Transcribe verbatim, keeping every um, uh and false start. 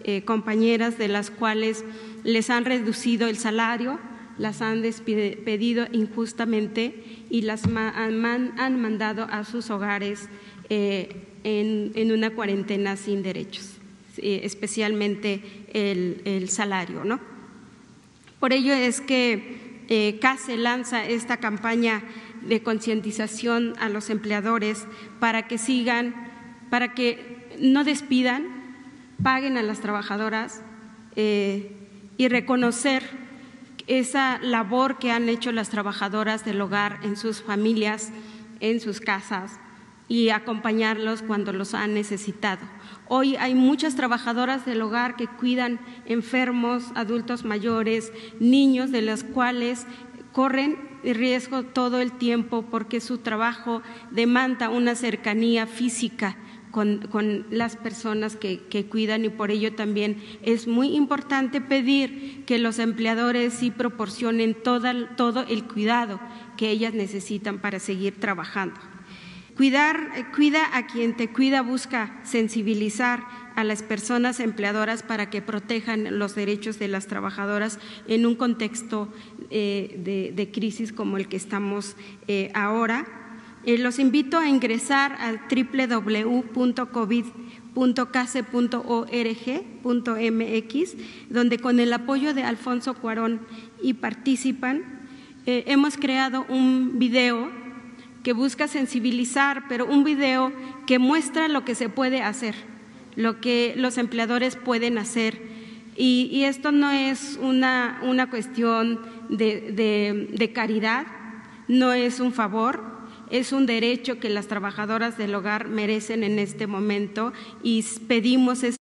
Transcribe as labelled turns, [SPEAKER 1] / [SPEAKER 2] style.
[SPEAKER 1] eh, compañeras de las cuales les han reducido el salario, las han despedido injustamente y las han, han mandado a sus hogares eh, en, en una cuarentena sin derechos, eh, especialmente el, el salario, ¿no? Por ello es que eh, CASE lanza esta campaña de concientización a los empleadores para que sigan, para que no despidan, paguen a las trabajadoras eh, y reconocer esa labor que han hecho las trabajadoras del hogar en sus familias, en sus casas, y acompañarlos cuando los han necesitado. Hoy hay muchas trabajadoras del hogar que cuidan enfermos, adultos mayores, niños, de los cuales corren riesgo todo el tiempo porque su trabajo demanda una cercanía física con, con las personas que, que cuidan, y por ello también es muy importante pedir que los empleadores sí proporcionen toda, todo el cuidado que ellas necesitan para seguir trabajando. Cuidar, cuida a quien te cuida busca sensibilizar a las personas empleadoras para que protejan los derechos de las trabajadoras en un contexto eh, de, de crisis como el que estamos eh, ahora. Eh, los invito a ingresar al doble u doble u doble u punto covid punto case punto org punto mx, donde con el apoyo de Alfonso Cuarón y participan, eh, hemos creado un video que busca sensibilizar, pero un video que muestra lo que se puede hacer, lo que los empleadores pueden hacer. Y, y esto no es una, una cuestión de, de, de caridad, no es un favor, es un derecho que las trabajadoras del hogar merecen en este momento, y pedimos